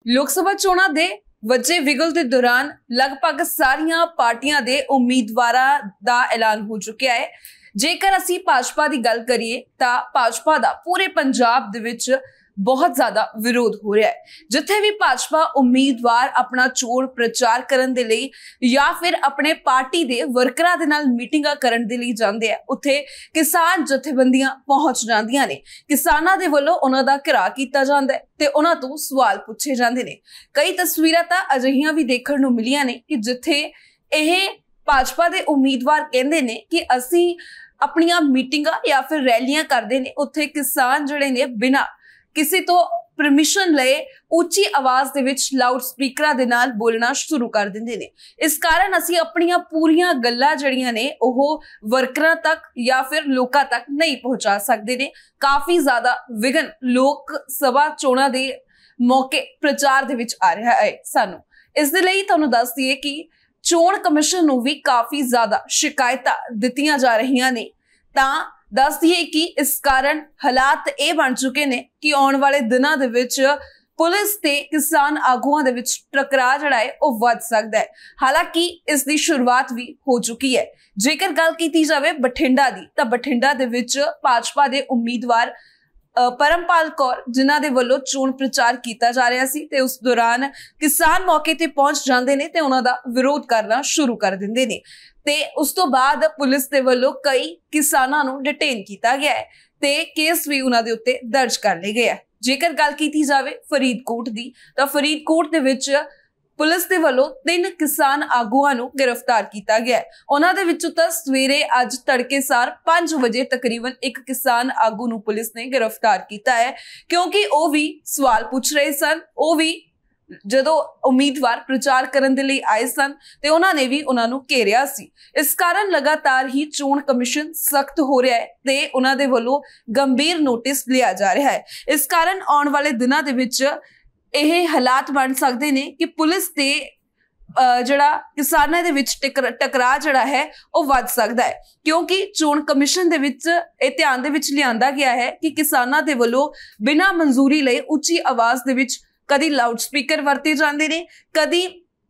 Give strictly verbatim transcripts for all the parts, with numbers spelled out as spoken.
लोक सभा चोणां दे वजे विगल के दौरान लगभग सारिया पार्टियां दे उम्मीदवारां दा ऐलान हो चुका है। जेकर असी भाजपा की गल करिए तां भाजपा दा पूरे पंजाब दे विच बहुत ज्यादा विरोध हो रहा है। जिथे भी भाजपा उम्मीदवार अपना चोण प्रचार करन दे लई या फिर अपने पार्टी दे वर्करां दे नाल मीटिंगां करन दे लई जांदे आ, उत्थे किसान जथेबंदियां पहुंच जांदियां ने। किसानां दे वल्लों उन्हां दा घेराव कीता जांदा है ते उन्हां तों सवाल पूछे जांदे ने। कई तस्वीरां तां अजिहियां भी देखण नूं मिलियां ने कि जिथे इह भाजपा दे उम्मीदवार कहंदे ने कि असीं अपणियां मीटिंगां या फिर रैलियां करदे ने, उत्थे किसान जिहड़े ने बिना किसी तो परमिशन ले उच्ची आवाज दे विच लाउड स्पीकरां दे नाल बोलना शुरू कर दिंदे ने। इस कारण असी अपनियां पूरियां गल्लां जड़ियां ने ओह वर्करां तक या फिर लोकां तक नहीं पहुंचा सकदे ने। काफी ज्यादा विघन लोक सभा चोणां दे मौके प्रचार दे विच आ रहा है। सानू इस दे लई तुहानूं दस दईए कि चोण कमिशन नूं भी काफी ज्यादा शिकायतां दित्तियां जा रहीआं ने। तां दस दिए कि इस कारण हालात ये बन चुके ने कि आने वाले दिनों दे विच पुलिस ते किसान आगुआं दे विच टकराव जिहड़ा है वो वध सकदा है। हालांकि इस दी शुरुआत भी हो चुकी है। जेकर गल कीती जावे बठिंडा दी तां बठिंडा दे विच भाजपा दे उम्मीदवार परमपाल कौर जिन्हां दे वल्लों चोण प्रचार किया जा रहा सी ते उस दौरान किसान मौके ते पहुंच जांदे ने ते उन्हां दा विरोध करना शुरू कर दिंदे ने ते उस तो बाद पुलिस दे वल्लों कई किसानां नूं डिटेन किया गया है ते केस भी उन्हां दे उत्ते दर्ज कर लए गए है। जेकर गल कीती जावे फरीदकोट दी तां फरीदकोट दे विच पुलिस दे वल्लों तीन किसान आगुआं नूं गिरफ्तार किया गया है। उन्हां दे विचों तां सवेरे अज तड़केसार पांच बजे तकरीबन एक किसान आगू नूं पुलिस ने गिरफ्तार किया है, क्योंकि वो भी सवाल पूछ रहे सन। वो भी जदों उम्मीदवार प्रचार करन दे लई आए सन ते उन्हां ने भी उन्हां नूं घेरिया सी। इस कारण लगातार ही चोण कमिशन सख्त हो रहा है ते उन्हां दे वल्लों गंभीर नोटिस लिया जा रहा है। इस कारण आने वाले दिनों दे विच यह हालात बन सकते ने कि पुलिस ते जड़ा किसानां दे विच टकराव जड़ा है वो वध सकदा है, क्योंकि चोण कमिशन दे विच इह ध्यान दे विच लिआंदा गया है कि किसानां दे वल्लों बिना मंजूरी लए उच्ची आवाज दे विच कदी लाउड स्पीकर वरते जांदे ने, कदी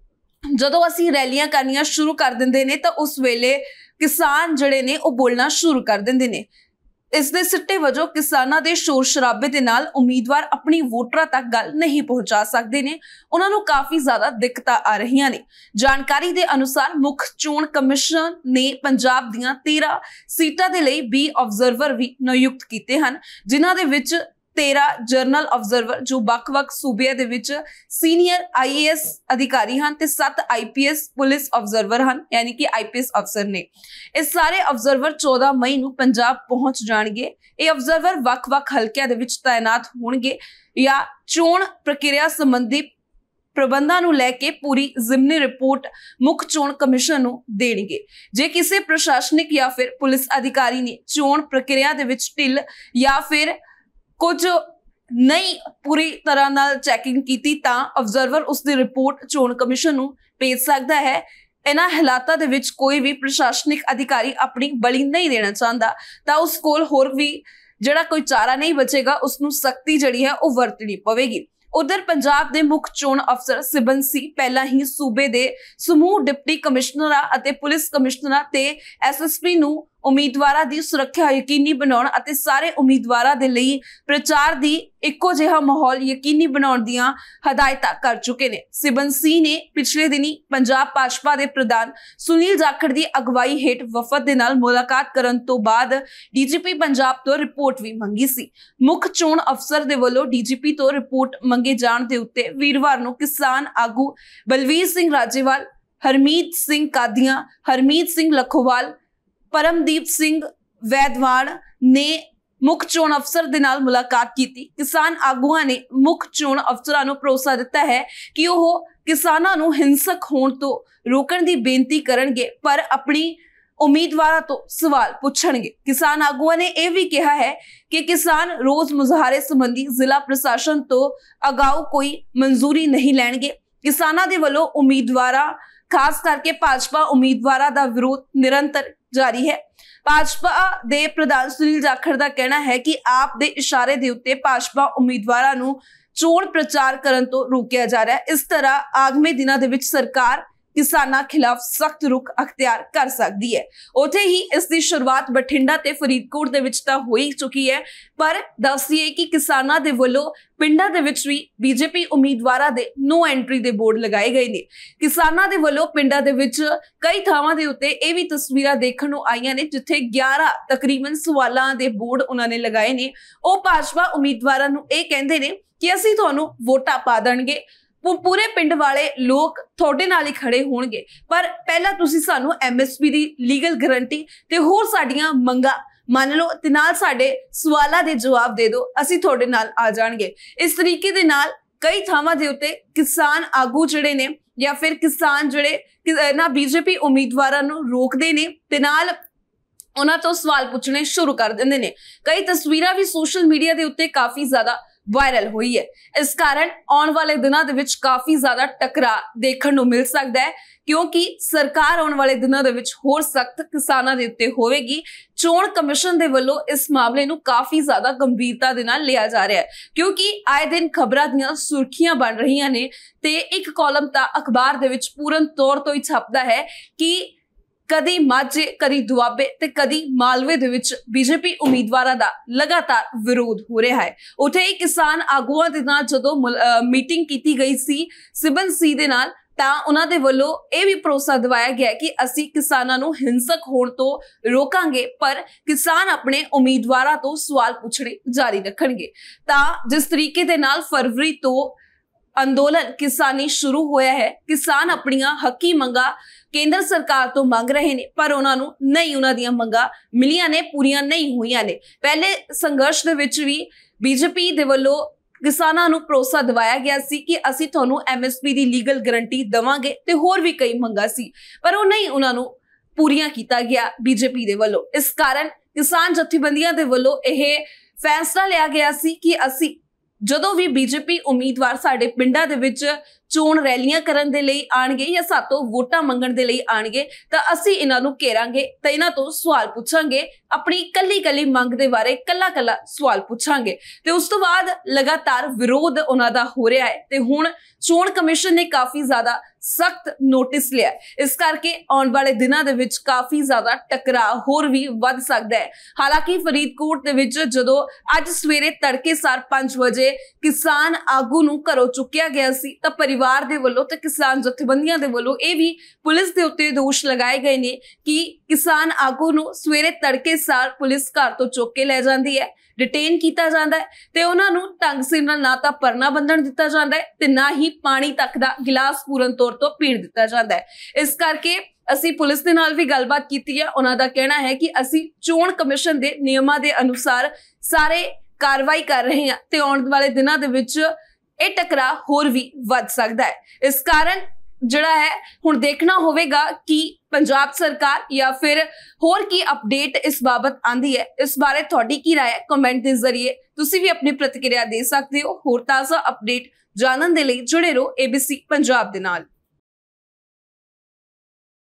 जदों असीं रैलियां करनियां शुरू कर दिंदे ने तां उस वेले किसान जड़े ने वो बोलना शुरू कर दिंदे ने। इस दे सिट्टे वजों किसानां दे शोर शराबे दे नाल उम्मीदवार अपनी वोटरां तक गल नहीं पहुंचा सकदे ने। उन्हां नूं काफी ज्यादा दिक्कतां आ रहीआं ने। जानकारी दे अनुसार मुख चोण कमिशन ने पंजाब दीआं तेरह सीटां दे लई बीस ऑब्जर्वर भी नियुक्त कीते हन, जिन्हां दे विच तेरह जरनल ऑब्जर्वर जो वख-वख सूबिया दे विच सीनियर आई ए एस अधिकारी हैं ते सत्त I P S police observer हैं, यानी कि आई पी एस अफसर ने। इस सारे ऑब्जर्वर चौदह मई नूं पंजाब पहुंच जाणगे। ये ऑब्जर्वर वख-वख हलकियां दे विच तैनात होणगे या चोण प्रक्रिया संबंधी प्रबंधां नूं लैके पूरी जिमनी रिपोर्ट मुख चोण कमिशन नूं देणगे। जे किसी प्रशासनिक या फिर पुलिस अधिकारी ने चोण प्रक्रिया दे विच ढिल या फिर कुछ नहीं पूरी तरह नाल चैकिंग की तां ऑब्जर्वर उसकी रिपोर्ट चोण कमिशन नूं भेज सकता है। इन्हां हालातां दे विच कोई भी प्रशासनिक अधिकारी अपनी बली नहीं देना चाहता तां उस कोल होर भी जिहड़ा कोई चारा नहीं बचेगा, उसनूं सख्ती जिहड़ी है वो वरतनी पवेगी। उधर पंजाब दे मुख चोण अफसर सिबन सिंह पहला ही सूबे दे समूह डिप्टी कमिश्नरां अते पुलिस कमिश्नरां ते एस एस पी नूं उम्मीदवारां दी सुरक्षा यकीनी बनाउण अते सारे उम्मीदवारां दे लई प्रचार दी इक्को जिहा माहौल यकीनी बनाउण दीआं हदायतां कर चुके ने। सिबन सिंह ने पिछले दिनी पंजाब भाजपा दे प्रधान सुनील जाखड़ दी अगवाई हेठ वफद दे नाल मुलाकात करन तो बाद डी जी पी पंजाब तो रिपोर्ट भी मंगी सी। मुख चोण अफसर दे वल्लों डी जी पी तो रिपोर्ट मंगे जाण दे उत्ते वीरवार नूं किसान आगू बलवीर सिंह राजेवाल, हरमीत सिंह कादियां, हरमीत सिंह लखोवाल, परमदीप सिंह वैदवान ने मुख चोण अफसर दे नाल मुलाकात की। किसान आगुआं ने मुख चोण अफसरां नूं भरोसा दिता है कि ओह किसानां नूं हिंसक होण तो रोकण दी बेनती करनगे, पर अपनी उम्मीदवारां तो सवाल पूछणगे। किसान आगुआं ने यह भी कहा है कि किसान रोज मुजाहरे संबंधी जिला प्रशासन तो अगाऊ कोई मंजूरी नहीं लैणगे। किसानां दे वल्लों उम्मीदवारां खास करके भाजपा उम्मीदवारां दा विरोध निरंतर जारी है। भाजपा दे प्रधान सुनील जाखड़ दा कहना है कि आप दे इशारे दे उत्ते भाजपा उम्मीदवारां नूं ਚੋਣ ਪ੍ਰਚਾਰ ਕਰਨ ਤੋਂ ਰੋਕਿਆ ਜਾ ਰਿਹਾ ਹੈ। ਇਸ ਤਰ੍ਹਾਂ ਆਗਮੀ ਦਿਨਾਂ ਦੇ ਵਿੱਚ ਸਰਕਾਰ किसानों खिलाफ सख्त रुख अख्तियार कर सकती है। उत्थे ही इसकी शुरुआत बठिंडा ते फरीदकोट दे विच तां हो ही चुकी है, पर दस दईए कि किसानों दे वल्लों पिंडां दे विच भी बीजेपी उम्मीदवारां दे नो एंट्री दे बोर्ड लगाए गए ने। किसानों दे वल्लों पिंडां दे विच कई थावां दे उत्ते इह वी तस्वीरां देखण नूं आईयां ने जिथे ग्यारह तकरीबन सवालां दे बोर्ड उन्हां ने लगाए ने। ओह भाजपा उम्मीदवारां नूं इह कहिंदे ने कि असीं तुहानूं वोटां पा देणगे, पूरे पिंड वाले लोग थोड़े नाल ही खड़े होणगे, पर पहला तुसीं सानू एमएसपी दी लीगल गारंटी ते होर साडीआं मंगां मान लो ते नाल साडे सवालां दे जवाब दे दो, असीं थोड़े नाल आ जाणगे। इस तरीके दे नाल कई थावां दे उत्ते किसान आगू जिहड़े ने या फिर किसान जिहड़े ना बीजेपी उम्मीदवारां नूं रोकदे ने ते नाल उन्हां तों सवाल पुछणे शुरू कर दिंदे ने। कई तस्वीरां भी सोशल मीडिया दे उत्ते काफी ज्यादा वायरल हुई है। इस कारण आने वाले दिनों दे विच काफी ज्यादा टकराव देखने को मिल सकता है, क्योंकि सरकार आने वाले दिनों दे विच होर सख्त किसानां दे उत्ते होवेगी। चोण कमिशन दे वल्लों इस मामले नूं काफी ज्यादा गंभीरता दे नाल लिया जा रहा है, क्योंकि आए दिन खबरां दीयां सुर्खियां बन रहीआं ने ते एक कॉलम तां अखबार दे विच पूर्ण तौर तो ही छपदा है कि कदी माझे कदी दुआबे ते कदी मालवे दे विच बीजेपी उम्मीदवारां दा लगातार विरोध हो रहा है। उत्थे ही किसान आगूआं दे नाल जदों मीटिंग कीती गई सी सिबन सी दे नाल तां उन्हां दे वल्लों इह भी भरोसा दिवाया गया कि असीं किसानां नूं हिंसक होण तों रोकांगे, पर किसान अपने उम्मीदवारां तों सवाल पुछणे जारी रखणगे। तां जिस तरीके दे नाल फरवरी तो अंदोलन किसानी शुरू होया है, किसान अपनियां हकी मंगां केंद्र सरकार तो मंग रहे ने, पर उन्होंने नहीं उन्हां दीयां मंगां मिलियां ने, पूरियां नहीं हुईयां ने। पहले संघर्ष दे विच भी बीजेपी दे वल्लों किसानां नूं भरोसा दिवाया गया सी कि असीं तुहानूं एमएसपी दी लीगल गारंटी देवांगे ते होर भी कई मंगां सी, पर वो नहीं उन्हां नूं पूरियां कीता गया बीजेपी दे वल्लों। इस कारण किसान जथेबंदियां दे वल्लों यह फैसला लिया गया सी कि असीं जदों भी बीजेपी उम्मीदवार साडे पिंडां दे विच चोण रैलियां करन दे लई आणगे या सातों वोटां मंगण दे लई आणगे तां असीं इन्हां नूं घेरांगे ते इन्हां तों सवाल पुछांगे, अपनी कल्ली कल्ली मंग दे बारे कल्ला कल्ला सवाल पुछांगे। ते उस तों बाद लगातार विरोध उन्हां दा हो रहा है ते हुण चोण कमिशन ने काफी ज्यादा सख्त नोटिस लिया। इस करके आने वाले दिनों दे विच काफी ज्यादा टकराव होर भी वध सकदा है। हालांकि फरीदकोट दे विच जदों अज सवेरे तड़के सार पांच बजे किसान आगू नूं घरों चुक्या गया सी तां परिवार दे वल्लों ते किसान जथेबंदियां दे वल्लों यह भी पुलिस दे उत्ते दोष लगाए गए ने कि किसान आगू नूं सवेरे तड़के सार पुलिस घर तो चुक के लै जांदी है, डिटेन किया जाता है ते उन्हां नूं ढंग सिर नाल ना तां परना बंधण दिता जाता है ते ना ही पानी तक दा गिलास पूर्ण तौर तो पीण दिता जाता है। इस करके असीं पुलिस दे नाल भी गलबात कीती है। उन्हां दा कहना है कि असीं चोण कमिशन दे नियमां दे अनुसार सारे कार्रवाई कर रहे हैं ते आउण वाले दिनां दे विच इह टकराव होर भी वध सकदा है। इस कारण जिहड़ा है हुण देखना होवेगा कि पंजाब सरकार या फिर होर की अपडेट इस बाबत आंदी है। इस बारे तुहाडी की राय है कमेंट के जरिए तुसीं भी अपनी प्रतिक्रिया दे सकते हो। होर ताज़ा अपडेट जानन दे लई जुड़े रहो एबीसी पंजाब दे नाल।